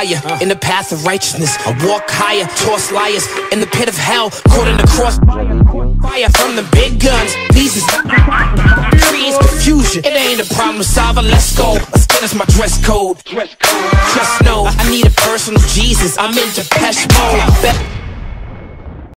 higher in the path of righteousness. I walk higher, toss liars in the pit of hell, caught in the crossfire. Fire from the big guns, these is creates confusion. It ain't a problem solver, let's go. Let's get us my dress code. Just know I need a personal Jesus. I'm in Depeche Mode.